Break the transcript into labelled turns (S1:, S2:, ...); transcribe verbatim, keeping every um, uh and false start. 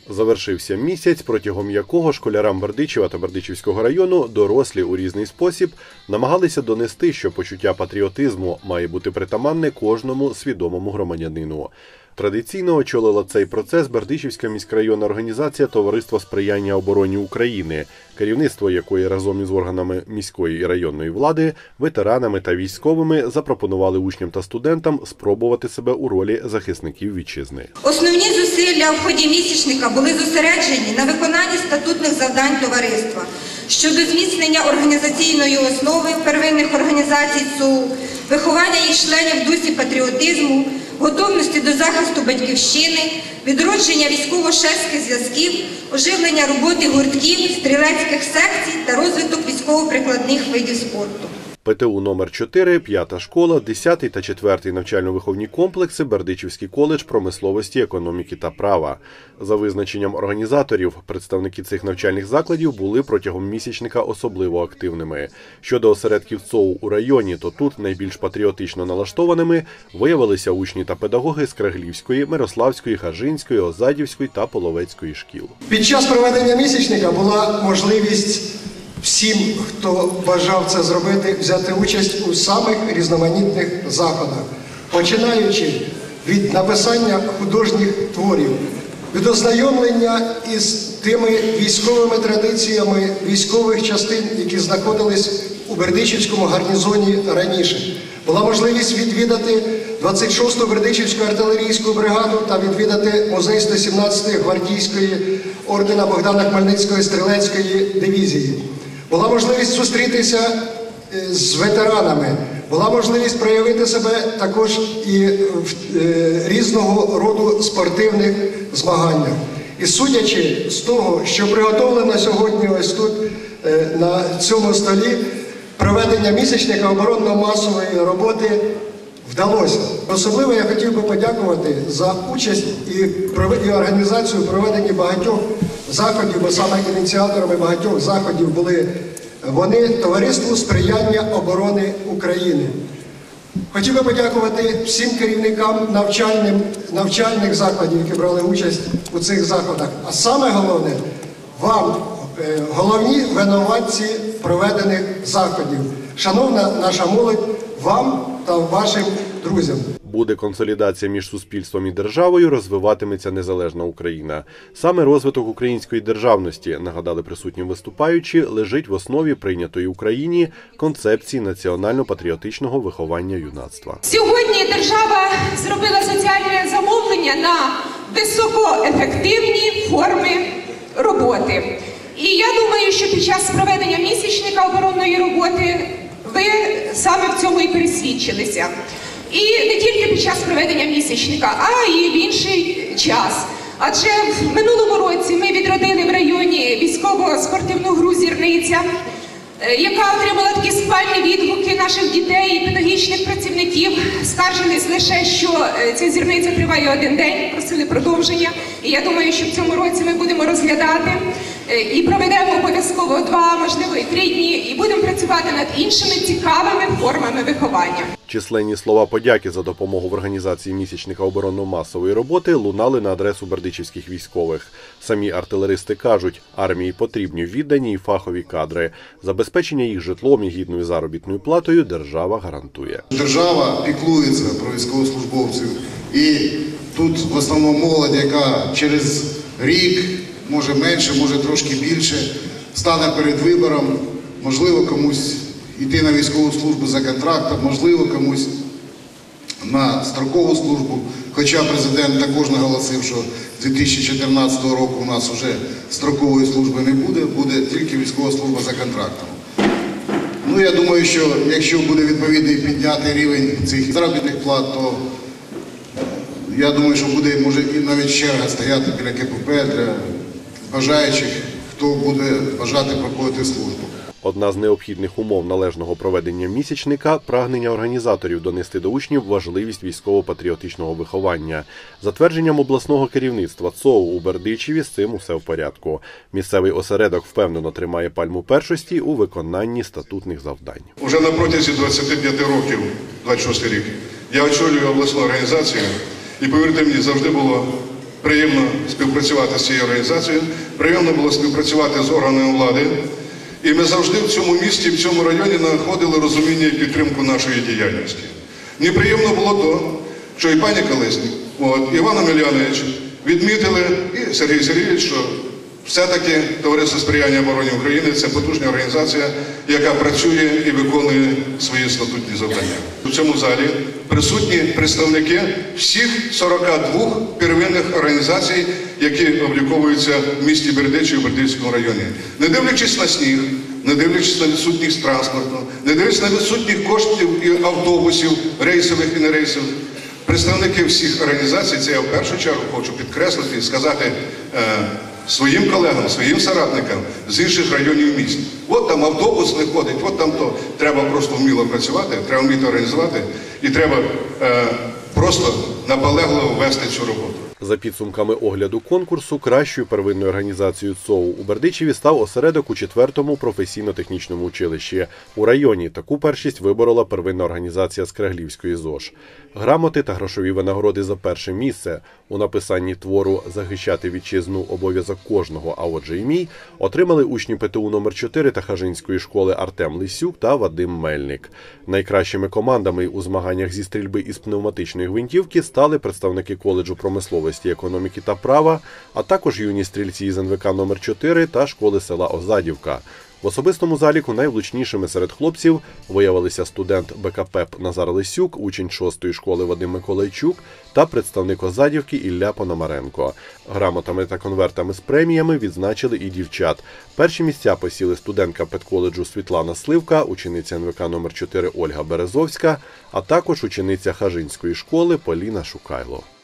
S1: Завершився місяць, протягом якого школярам Бердичева та Бердичівського району дорослі у різний спосіб намагалися донести, що почуття патріотизму має бути притаманне кожному свідомому громадянину. Традиційно очолила цей процес Бердичівська міськрайонна організація «Товариство сприяння обороні України», керівництво якої разом із органами міської і районної влади, ветеранами та військовими запропонували учням та студентам спробувати себе у ролі захисників вітчизни.
S2: Основні зусилля в ході місячника були зосереджені на виконанні статутних завдань товариства щодо зміцнення організаційної основи первинних організацій ЦОУ, виховання їх членів в дусі патріотизму, готовності до захисту батьківщини, відродження військово-шефських зв'язків, оживлення роботи гуртків, стрілецьких секцій та розвиток військово-прикладних видів спорту.
S1: ПТУ номер чотири, п'ята школа, десятий та четвертий навчально-виховні комплекси, Бердичівський коледж промисловості, економіки та права. За визначенням організаторів, представники цих навчальних закладів були протягом місячника особливо активними. Щодо осередків ЦОУ у районі, то тут найбільш патріотично налаштованими виявилися учні та педагоги з Краглівської, Мирославської, Хажинської, Озадівської та Половецької шкіл.
S3: Під час проведення місячника була можливість всім, хто бажав це зробити, взяти участь у самих різноманітних заходах, починаючи від написання художніх творів, від ознайомлення із тими військовими традиціями військових частин, які знаходились у Бердичівському гарнізоні раніше. Була можливість відвідати двадцять шосту Бердичівську артилерійську бригаду та відвідати музей сто сімнадцятої гвардійської ордена Богдана Хмельницької стрілецької дивізії. Була можливість зустрітися з ветеранами, була можливість проявити себе також і в різного роду спортивних змаганнях. І судячи з того, що приготовлено сьогодні ось тут, на цьому столі, проведення місячника оборонно-масової роботи вдалося. Особливо я хотів би подякувати за участь і організацію проведення багатьох заходів, бо саме ініціаторами багатьох заходів були вони, Товариству сприяння оборони України. Хотів би подякувати всім керівникам навчальним, навчальних закладів, які брали участь у цих заходах. А саме головне, вам, головні винуватці проведених заходів. Шановна наша молодь, вам та вашим друзям.
S1: Буде консолідація між суспільством і державою, розвиватиметься незалежна Україна. Саме розвиток української державності, нагадали присутні виступаючі, лежить в основі прийнятої Україні концепції національно-патріотичного виховання юнацтва.
S4: Сьогодні держава зробила соціальне замовлення на високоефективні форми роботи. І я думаю, що під час проведення місячника оборонної роботи ви саме в цьому і пересвідчилися. І не тільки під час проведення місячника, а і в інший час. Адже в минулому році ми відродили в районі військово-спортивну гру «Зірниця», яка отримала такі схвальні відгуки наших дітей і педагогічних працівників. Скаржились лише, що ця зірниця триває один день, просили продовження. І я думаю, що в цьому році ми будемо розглядати і проведемо обов'язково два, можливо, і три дні, і будемо працювати над іншими цікавими формами виховання.
S1: Численні слова подяки за допомогу в організації місячника оборонно-масової роботи лунали на адресу бердичівських військових. Самі артилеристи кажуть, армії потрібні віддані і фахові кадри. Забезпечення їх житлом і гідною заробітною платою держава гарантує.
S5: Держава піклується про військовослужбовців. І тут в основному молодь, яка через рік, може менше, може трошки більше, стане перед вибором, можливо, комусь йти на військову службу за контрактом, можливо, комусь на строкову службу. Хоча президент також наголосив, що з дві тисячі чотирнадцятого року у нас вже строкової служби не буде, буде тільки військова служба за контрактом. Ну, я думаю, що якщо буде відповідний піднятий рівень цих заробітних плат, то я думаю, що буде, може, і навіть черга стояти біля КПП для бажаючих, хто буде бажати проходити службу.
S1: Одна з необхідних умов належного проведення місячника – прагнення організаторів донести до учнів важливість військово-патріотичного виховання. За твердженням обласного керівництва ЦОУ у Бердичеві з цим усе в порядку. Місцевий осередок впевнено тримає пальму першості у виконанні статутних завдань.
S6: Уже на протязі двадцяти п'яти років, двадцять шостий рік, я очолюю обласну організацію, і, повірте мені, завжди було приємно співпрацювати з цією організацією, приємно було співпрацювати з органами влади. І ми завжди в цьому місті, в цьому районі знаходили розуміння і підтримку нашої діяльності. Мені приємно було то, що і пані Колесник, от, Іван Омелянович відмітили, і Сергій Сергійович, що все-таки Товариство сприяння обороні України – це потужна організація, яка працює і виконує свої статутні завдання. У цьому залі присутні представники всіх сорока двох первинних організацій, які обліковуються в місті Бердичів і в Бердичівському районі. Не дивлячись на сніг, не дивлячись на відсутність транспорту, не дивлячись на відсутність коштів і автобусів, рейсових і нерейсових, представники всіх організацій, це я в першу чергу хочу підкреслити і сказати е, своїм колегам, своїм соратникам з інших районів міста. От там автобус не ходить, от там то. Треба просто вміло працювати, треба вміти організувати і треба е, просто наполегливо вести цю роботу.
S1: За підсумками огляду конкурсу, кращою первинною організацією ЦОУ у Бердичеві став осередок у четвертому професійно-технічному училищі. У районі таку першість виборола первинна організація Скреглівської ЗОЖ. Грамоти та грошові винагороди за перше місце у написанні твору «Захищати вітчизну – обов'язок кожного, а отже і мій» отримали учні ПТУ номер чотири та Хажинської школи Артем Лисюк та Вадим Мельник. Найкращими командами у змаганнях зі стрільби із пневматичної гвинтівки стали представники коледжу промисловості, економіки та права, а також юні стрільці із ен ве ка номер чотири та школи села Озадівка. В особистому заліку найвлучнішими серед хлопців виявилися студент бе ка пе п Назар Лисюк, учень шостої школи Вадим Миколайчук та представник Озадівки Ілля Пономаренко. Грамотами та конвертами з преміями відзначили і дівчат. Перші місця посіли студентка педколеджу Світлана Сливка, учениця ен ве ка номер чотири Ольга Березовська, а також учениця Хажинської школи Поліна Шукайло.